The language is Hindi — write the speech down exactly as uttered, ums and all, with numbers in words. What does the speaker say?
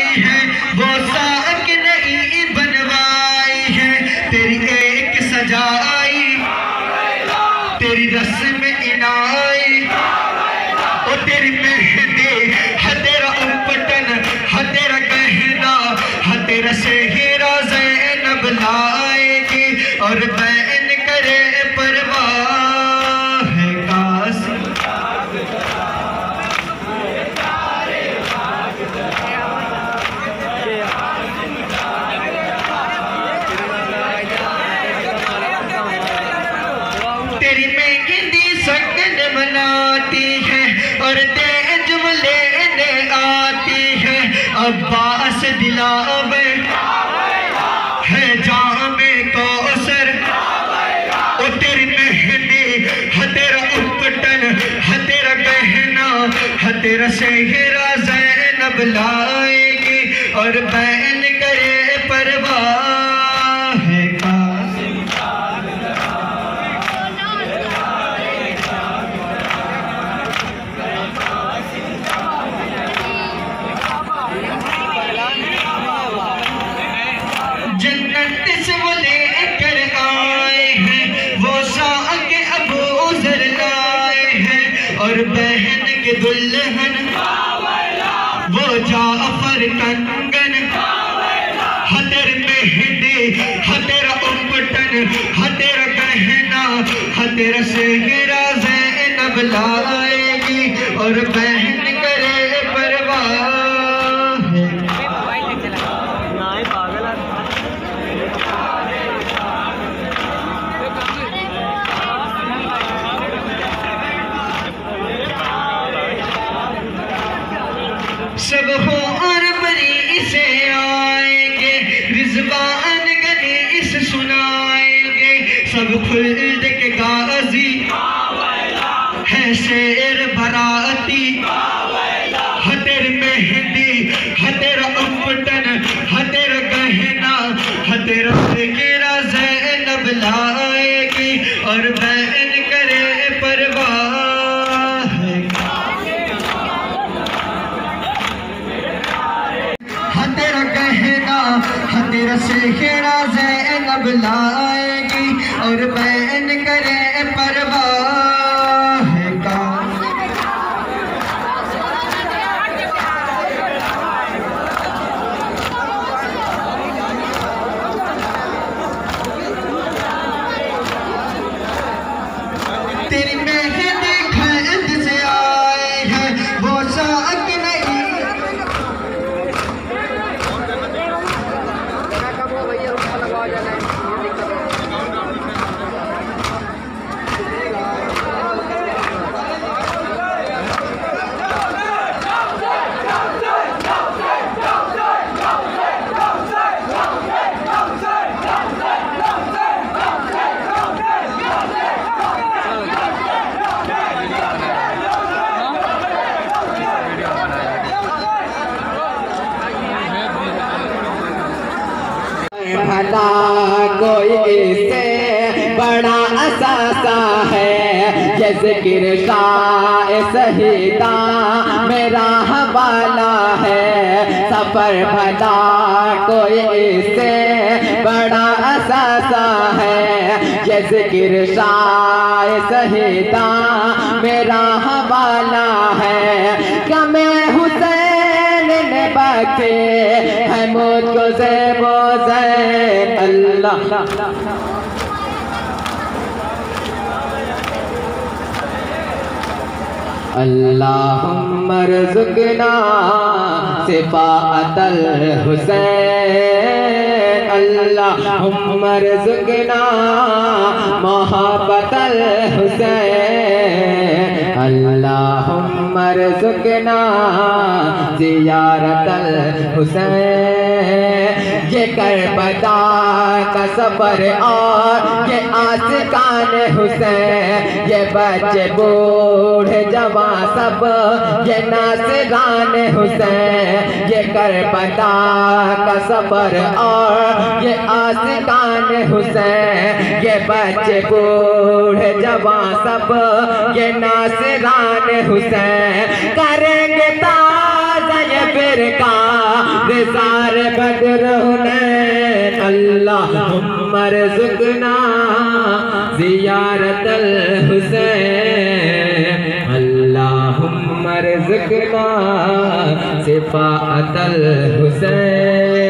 है, वो साक नहीं बनवाई है। तेरी एक सजाई, तेरी रस्म इनाई, ओ तेरी मेहंदी है, तेरा उपटन है, तेरा गहना है, तेरा सेहरा ज़ैनब लाएगी और बैन करे परवाह है कासिम। तेरी मेहंदी संगन मनाती है और तेज लेने आती है। अब्बास दिलावे है जामे कौसर, ओ तेरी मेहंदी है, तेरा उपटन है, तेरा गहना है, तेरा सेहरा ज़ैनब लाएगी और बैन करे परवाह है कासिम। जन्नत से वो लेकर आए हैं, वो साक अबू ज़र लाए हैं और बहन के दुल्हन वो जाफर कंगन है, तेरी मेहंदी है, तेरा उपटन है, तेरा गहना है, तेरा सेहरा ज़ैनब लाएगी और बहन करे परवाह है। सब और बरी से आएंगे, रिज़वान गनी इस सुनाएंगे। सब खुल्द के गाजी है, शेर बराती है, तेरी मेहंदी है, तेरा उपटन है, तेरा गहना है, तेरा सेहरा ज़ैनब लाएगी और बैन करे परवाह है। तेरा गहना है, तेरा सेहरा ज़ैनब लाएगी और बैन करे परवाह है कासिम। तेरी मेहंदी खैद से आए हैं, वो साक नहीं। भला कोई इससे बड़ा असासा है, ये ज़िक्र शाह सहीदा मेरा हवाला है। सफर भला कोई इससे बड़ा असासा है, ये ज़िक्र शाह सहीदा मेरा हवाला है। कमे हुसैन ने बख्शे है मुझको ज़ेबो ज़ैन अल्लाह। अल्लाहुम्मा रज़ुक़ना सिफ़ाअतल हुसैन, अल्लाहुम्मा रज़ुक़ना मोहब्बतल हुसैन, अल्लाहुम्मा रज़ुक़ना ज़ियारतल हुसैन। ये करबला का सफर और ये आशिकान हुसैन, ये बच्चे बूढ़े जवान सब ये नाज़रान हुसैन। ये करबला का सफर और ये आशिकान हुसैन, ये बच्चे बूढ़े जवान सब ये नाज़रान हुसैन। करेंगे ताज़ा ये फिरका निसार बद्र हुनैन अल्लाहुम्मा रज़ुक़ना ज़ियारतल हुसैन अल्लाहुम्मा रज़ुक़ना शिफ़ाअतल हुसैन।